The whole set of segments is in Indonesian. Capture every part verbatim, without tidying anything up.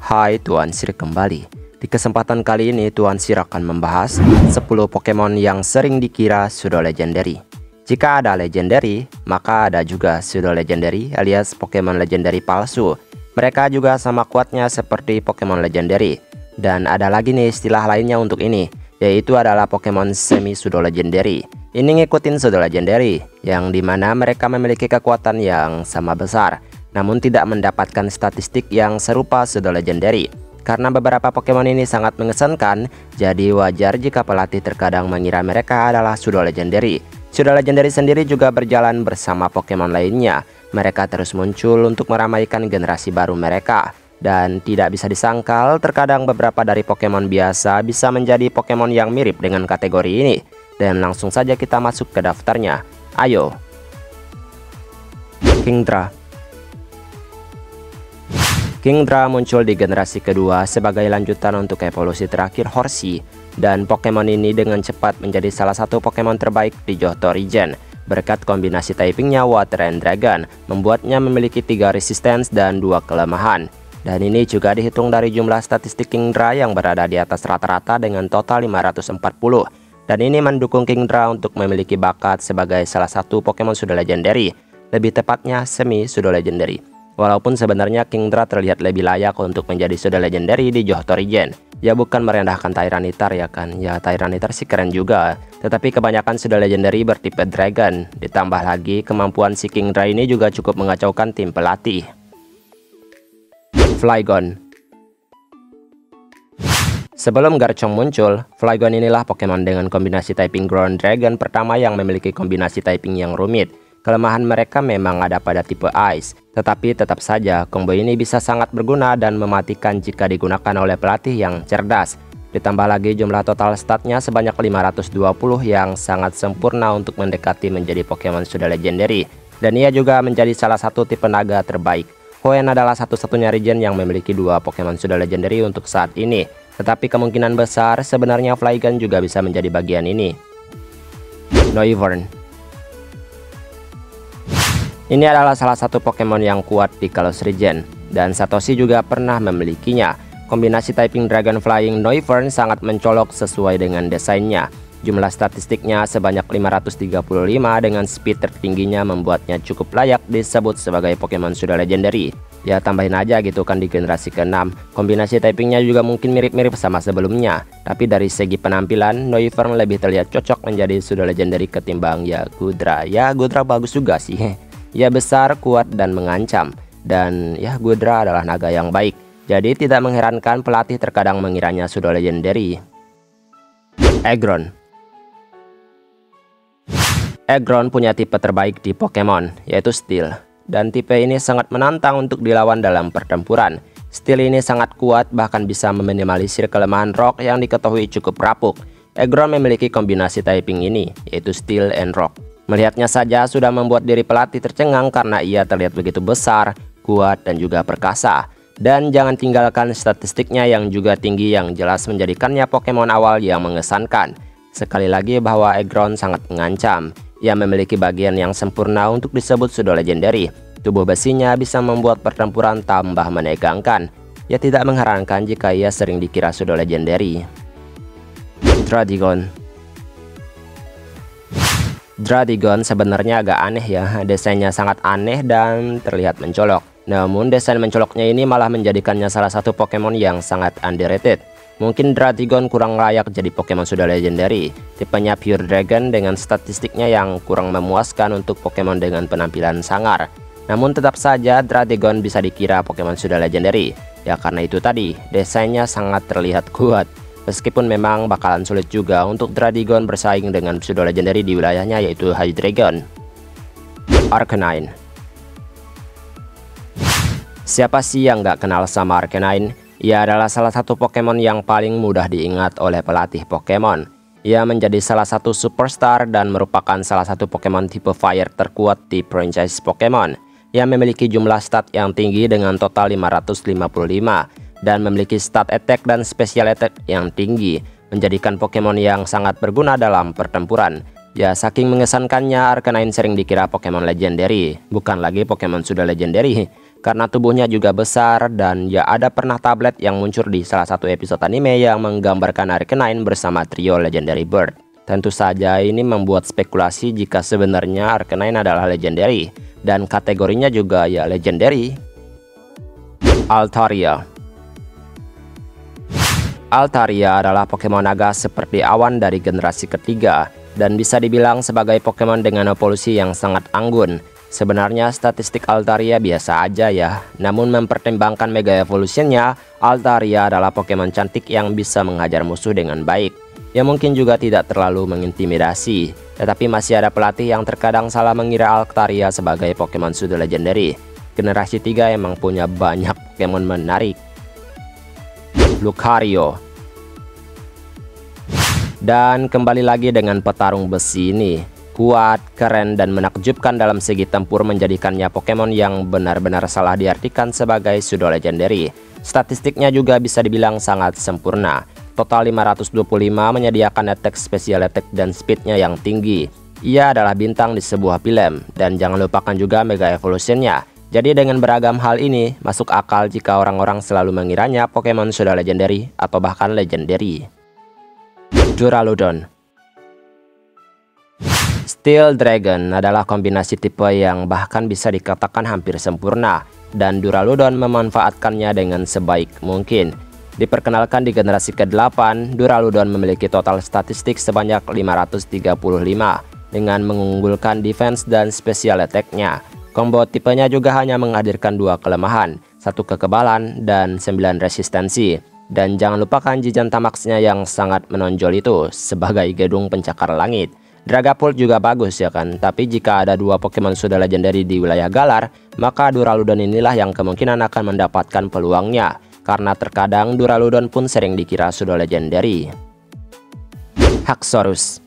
Hai, Tuan Sir kembali. Di kesempatan kali ini Tuan Sir akan membahas sepuluh Pokemon yang sering dikira pseudo legendary. Jika ada legendary, maka ada juga pseudo legendary alias Pokemon legendary palsu. Mereka juga sama kuatnya seperti Pokemon legendary. Dan ada lagi nih istilah lainnya untuk ini, yaitu adalah Pokemon semi pseudo legendary. Ini ngikutin pseudo legendary, yang dimana mereka memiliki kekuatan yang sama besar, namun tidak mendapatkan statistik yang serupa pseudo legendary. Karena beberapa Pokemon ini sangat mengesankan, jadi wajar jika pelatih terkadang mengira mereka adalah pseudo legendary. Pseudo legendary sendiri juga berjalan bersama Pokemon lainnya. Mereka terus muncul untuk meramaikan generasi baru mereka. Dan tidak bisa disangkal, terkadang beberapa dari Pokemon biasa bisa menjadi Pokemon yang mirip dengan kategori ini. Dan langsung saja kita masuk ke daftarnya. Ayo. Kingdra. Kingdra muncul di generasi kedua sebagai lanjutan untuk evolusi terakhir Horsea. Dan Pokemon ini dengan cepat menjadi salah satu Pokemon terbaik di Johto region. Berkat kombinasi typingnya Water and Dragon, membuatnya memiliki tiga resistance dan dua kelemahan. Dan ini juga dihitung dari jumlah statistik Kingdra yang berada di atas rata-rata dengan total lima ratus empat puluh. Dan ini mendukung Kingdra untuk memiliki bakat sebagai salah satu Pokemon pseudo legendary, lebih tepatnya semi pseudo legendary. Walaupun sebenarnya Kingdra terlihat lebih layak untuk menjadi pseudo legendary di Johto region. Ya bukan merendahkan Tyranitar ya kan, ya Tyranitar sih keren juga. Tetapi kebanyakan pseudo legendary bertipe Dragon. Ditambah lagi kemampuan si Kingdra ini juga cukup mengacaukan tim pelatih. Flygon. Sebelum Garchomp muncul, Flygon inilah Pokemon dengan kombinasi typing Ground Dragon pertama yang memiliki kombinasi typing yang rumit. Kelemahan mereka memang ada pada tipe Ice, tetapi tetap saja combo ini bisa sangat berguna dan mematikan jika digunakan oleh pelatih yang cerdas. Ditambah lagi jumlah total statnya sebanyak lima ratus dua puluh yang sangat sempurna untuk mendekati menjadi Pokemon pseudo legendary. Dan ia juga menjadi salah satu tipe naga terbaik. Hoenn adalah satu-satunya region yang memiliki dua Pokemon pseudo legendary untuk saat ini. Tetapi kemungkinan besar sebenarnya Flygon juga bisa menjadi bagian ini. Noivern. Ini adalah salah satu Pokemon yang kuat di Kalos region. Dan Satoshi juga pernah memilikinya. Kombinasi typing Dragon Flying Noivern sangat mencolok sesuai dengan desainnya. Jumlah statistiknya sebanyak lima ratus tiga puluh lima dengan speed tertingginya membuatnya cukup layak disebut sebagai Pokemon pseudo legendary. Ya tambahin aja gitu kan di generasi keenam. Kombinasi typingnya juga mungkin mirip-mirip sama sebelumnya. Tapi dari segi penampilan, Noivern lebih terlihat cocok menjadi pseudo legendary ketimbang ya Goodra. Ya Goodra bagus juga sih. Ya besar, kuat, dan mengancam. Dan ya Goodra adalah naga yang baik. Jadi tidak mengherankan pelatih terkadang mengiranya pseudo legendary. Aggron. Aggron punya tipe terbaik di Pokemon, yaitu Steel. Dan tipe ini sangat menantang untuk dilawan dalam pertempuran. Steel ini sangat kuat, bahkan bisa meminimalisir kelemahan Rock yang diketahui cukup rapuh. Aggron memiliki kombinasi typing ini, yaitu Steel and Rock. Melihatnya saja sudah membuat diri pelatih tercengang karena ia terlihat begitu besar, kuat, dan juga perkasa. Dan jangan tinggalkan statistiknya yang juga tinggi yang jelas menjadikannya Pokemon awal yang mengesankan. Sekali lagi bahwa Aggron sangat mengancam. Ia memiliki bagian yang sempurna untuk disebut pseudo legendary. Tubuh besinya bisa membuat pertempuran tambah menegangkan. Ya tidak mengherankan jika ia sering dikira pseudo legendary. Dradigon. Dradigon sebenarnya agak aneh ya. Desainnya sangat aneh dan terlihat mencolok. Namun desain mencoloknya ini malah menjadikannya salah satu Pokemon yang sangat underrated. Mungkin Dradigon kurang layak jadi Pokemon pseudo legendary. Tipenya Pure Dragon dengan statistiknya yang kurang memuaskan untuk Pokemon dengan penampilan sangar. Namun tetap saja Dradigon bisa dikira Pokemon pseudo legendary. Ya karena itu tadi, desainnya sangat terlihat kuat. Meskipun memang bakalan sulit juga untuk Dradigon bersaing dengan pseudo legendary di wilayahnya yaitu Hydreigon. Arcanine. Siapa sih yang nggak kenal sama Arcanine? Ia adalah salah satu Pokemon yang paling mudah diingat oleh pelatih Pokemon. Ia menjadi salah satu superstar dan merupakan salah satu Pokemon tipe Fire terkuat di franchise Pokemon. Ia memiliki jumlah stat yang tinggi dengan total lima ratus lima puluh lima dan memiliki stat attack dan special attack yang tinggi, menjadikan Pokemon yang sangat berguna dalam pertempuran. Ya saking mengesankannya Arcanine sering dikira Pokemon legendary, bukan lagi Pokemon sudah legendary. karena tubuhnya juga besar, dan ya ada pernah tablet yang muncul di salah satu episode anime yang menggambarkan Arcanine bersama trio Legendary Bird. Tentu saja ini membuat spekulasi jika sebenarnya Arcanine adalah Legendary, dan kategorinya juga ya Legendary. Altaria. Altaria adalah Pokemon naga seperti awan dari generasi ketiga, dan bisa dibilang sebagai Pokemon dengan evolusi yang sangat anggun. Sebenarnya statistik Altaria biasa aja ya, namun mempertimbangkan Mega Evolution-nya, Altaria adalah Pokemon cantik yang bisa menghajar musuh dengan baik. Ya mungkin juga tidak terlalu mengintimidasi, tetapi masih ada pelatih yang terkadang salah mengira Altaria sebagai Pokemon Pseudo Legendary. Generasi tiga emang punya banyak Pokemon menarik. Lucario. Dan kembali lagi dengan petarung besi ini. Kuat, keren, dan menakjubkan dalam segi tempur menjadikannya Pokemon yang benar-benar salah diartikan sebagai Pseudo Legendary. Statistiknya juga bisa dibilang sangat sempurna. Total lima ratus dua puluh lima, menyediakan attack, special attack, dan speednya yang tinggi. Ia adalah bintang di sebuah film, dan jangan lupakan juga Mega Evolution-nya. Jadi dengan beragam hal ini, masuk akal jika orang-orang selalu mengiranya Pokemon Pseudo Legendary atau bahkan Legendary. Duraludon. Steel Dragon adalah kombinasi tipe yang bahkan bisa dikatakan hampir sempurna, dan Duraludon memanfaatkannya dengan sebaik mungkin. Diperkenalkan di generasi kedelapan, Duraludon memiliki total statistik sebanyak lima ratus tiga puluh lima dengan mengunggulkan defense dan special attack-nya. Combo tipenya juga hanya menghadirkan dua kelemahan, satu kekebalan, dan sembilan resistensi. Dan jangan lupakan Gigantamax-nya yang sangat menonjol itu sebagai gedung pencakar langit. Dragapult juga bagus ya kan, tapi jika ada dua Pokemon sudah legendary di wilayah Galar, maka Duraludon inilah yang kemungkinan akan mendapatkan peluangnya, karena terkadang Duraludon pun sering dikira sudah legendary. Haxorus.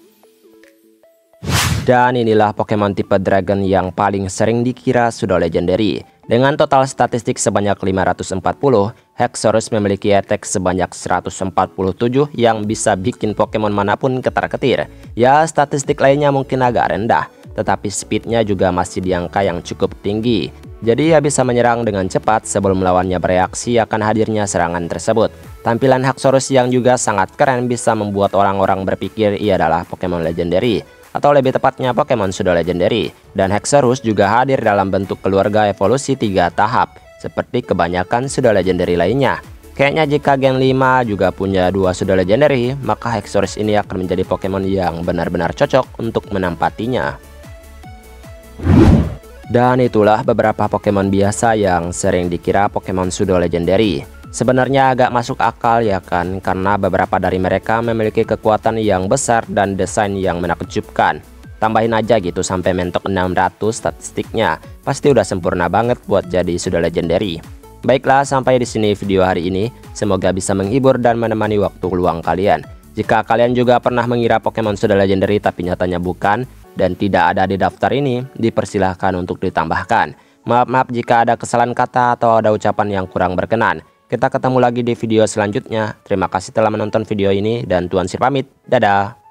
Dan inilah Pokemon tipe Dragon yang paling sering dikira sudah legendary. Dengan total statistik sebanyak lima ratus empat puluh, Haxorus memiliki attack sebanyak seratus empat puluh tujuh yang bisa bikin Pokemon manapun ketar-ketir. Ya, statistik lainnya mungkin agak rendah, tetapi speednya juga masih di angka yang cukup tinggi. Jadi ia bisa menyerang dengan cepat sebelum lawannya bereaksi akan hadirnya serangan tersebut. Tampilan Haxorus yang juga sangat keren bisa membuat orang-orang berpikir ia adalah Pokemon Legendary, atau lebih tepatnya Pokemon Pseudo Legendary. Dan Haxorus juga hadir dalam bentuk keluarga evolusi tiga tahap, seperti kebanyakan Pseudo Legendary lainnya. Kayaknya jika Gen lima juga punya dua Pseudo Legendary, maka Haxorus ini akan menjadi Pokemon yang benar-benar cocok untuk menempatinya. Dan itulah beberapa Pokemon biasa yang sering dikira Pokemon Pseudo Legendary. Sebenarnya agak masuk akal ya kan, karena beberapa dari mereka memiliki kekuatan yang besar dan desain yang menakjubkan. Tambahin aja gitu sampai mentok enam ratus statistiknya, pasti udah sempurna banget buat jadi sudah legendary. Baiklah, sampai di sini video hari ini. Semoga bisa menghibur dan menemani waktu luang kalian. Jika kalian juga pernah mengira Pokemon sudah legendary tapi nyatanya bukan dan tidak ada di daftar ini, dipersilahkan untuk ditambahkan. Maaf-maaf jika ada kesalahan kata atau ada ucapan yang kurang berkenan. Kita ketemu lagi di video selanjutnya. Terima kasih telah menonton video ini dan Tuan Sir pamit. Dadah.